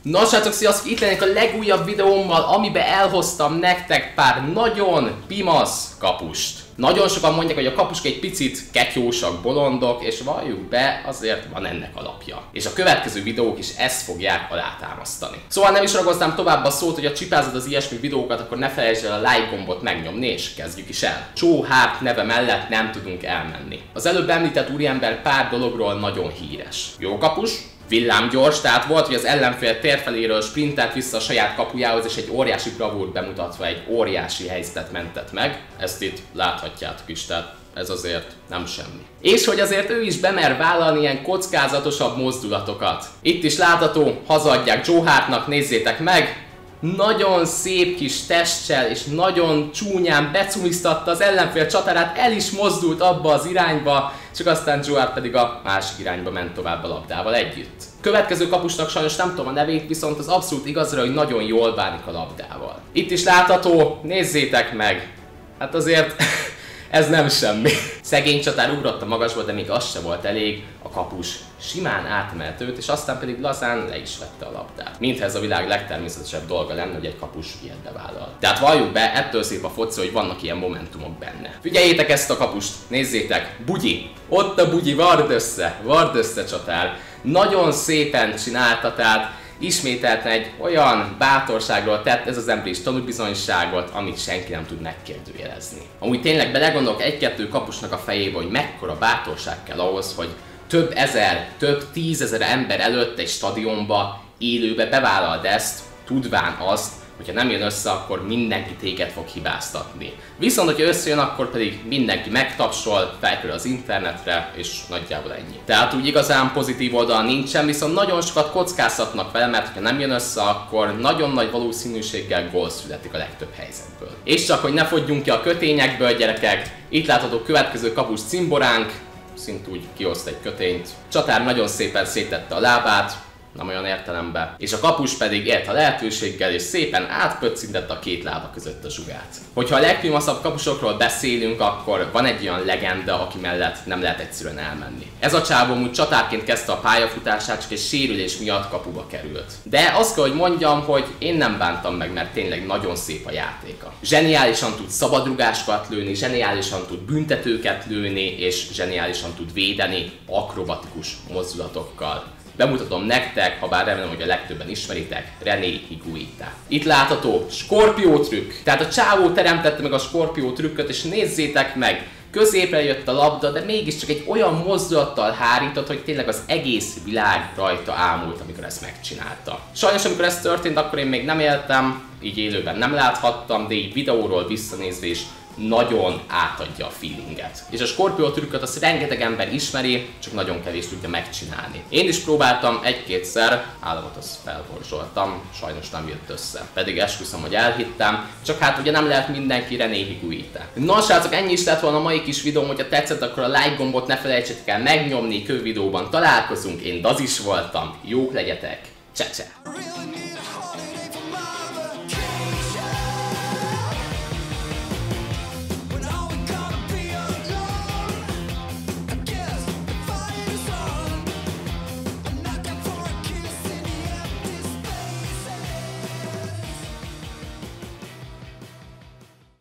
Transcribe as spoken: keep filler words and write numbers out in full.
Na srácok, sziasztok! Itt lennék a legújabb videómmal, amiben elhoztam nektek pár nagyon pimasz kapust. Nagyon sokan mondják, hogy a kapusk egy picit ketyósak, bolondok, és valljuk be, azért van ennek alapja. És a következő videók is ezt fogják alátámasztani. Szóval nem is ragoztam tovább a szót, hogy ha csipázod az ilyesmi videókat, akkor ne felejtsd el a like gombot megnyomni, és kezdjük is el. Joe Hart neve mellett nem tudunk elmenni. Az előbb említett úriember pár dologról nagyon híres. Jó kapus, villámgyors, tehát volt, hogy az ellenfél térfeléről sprintelt vissza a saját kapujához, és egy óriási bravúrt bemutatva egy óriási helyzetet mentett meg. Ezt itt láthatjátok is, tehát ez azért nem semmi. És hogy azért ő is bemer vállalni ilyen kockázatosabb mozdulatokat. Itt is látható, hazaadják Joe Hartnak, nézzétek meg! Nagyon szép kis testsel és nagyon csúnyán becumiztatta az ellenfél csatárát, el is mozdult abba az irányba, csak aztán Joe Hart pedig a másik irányba ment tovább a labdával együtt. Következő kapusnak sajnos nem tudom a nevét, viszont az abszolút igazra, hogy nagyon jól bánik a labdával. Itt is látható, nézzétek meg! Hát azért ez nem semmi. Szegény csatár ugrott a magasba, de még az se volt elég, a kapus simán átmelt őt, és aztán pedig lazán le is vette a labdát. Mintha ez a világ legtermészetesebb dolga lenne, hogy egy kapus ilyet bevállal. Tehát valljuk be, ettől szép a foci, hogy vannak ilyen momentumok benne. Figyeljétek ezt a kapust, nézzétek, bugyi! Ott a bugyi, vard össze, vard össze csatár. Nagyon szépen csinálta, tehát ismételten egy olyan bátorságról tett ez az ember is tanúbizonyságot, amit senki nem tud megkérdőjelezni. Amúgy tényleg belegondolok egy-kettő kapusnak a fejébe, hogy mekkora bátorság kell ahhoz, hogy több ezer, több tízezer ember előtt egy stadionba, élőbe bevállald ezt, tudván azt, hogyha nem jön össze, akkor mindenki téged fog hibáztatni. Viszont, hogyha összejön, akkor pedig mindenki megtapsol, felkerül az internetre, és nagyjából ennyi. Tehát úgy igazán pozitív oldal nincsen, viszont nagyon sokat kockáztatnak vele, mert ha nem jön össze, akkor nagyon nagy valószínűséggel gól születik a legtöbb helyzetből. És csak, hogy ne fogyjunk ki a kötényekből, gyerekek, itt látható következő kapus cimboránk, szintúgy kioszt egy kötényt. Csatár nagyon szépen széttette a lábát, nem olyan értelemben, és a kapus pedig élt a lehetőséggel, és szépen átpöccintette a két lába között a zsugát. Hogyha a legpimaszabb kapusokról beszélünk, akkor van egy olyan legenda, aki mellett nem lehet egyszerűen elmenni. Ez a csávó úgy csatárként kezdte a pályafutását, csak egy sérülés miatt kapuba került. De azt kell, hogy mondjam, hogy én nem bántam meg, mert tényleg nagyon szép a játéka. Zseniálisan tud szabadrugásokat lőni, zseniálisan tud büntetőket lőni, és zseniálisan tud védeni akrobatikus mozdulatokkal. Bemutatom nektek, ha bár remélem, hogy a legtöbben ismeritek, René Higuita. Itt látható skorpió trükk. Tehát a csávó teremtette meg a skorpió trükköt, és nézzétek meg! Középre jött a labda, de mégiscsak egy olyan mozdulattal hárított, hogy tényleg az egész világ rajta ámult, amikor ezt megcsinálta. Sajnos, amikor ez történt, akkor én még nem éltem, így élőben nem láthattam, de így videóról visszanézve is nagyon átadja a feelinget. És a skorpió trükköt azt rengeteg ember ismeri, csak nagyon kevés tudja megcsinálni. Én is próbáltam egy-kétszer, államot azt felhorzsoltam, sajnos nem jött össze. Pedig esküszöm, hogy elhittem, csak hát ugye nem lehet mindenki René Higuita. Na srácok, ennyi is lett volna a mai kis videóm, hogyha tetszett, akkor a like gombot ne felejtsétek el megnyomni, kő videóban találkozunk, én Dazis voltam, jók legyetek, cse-cse!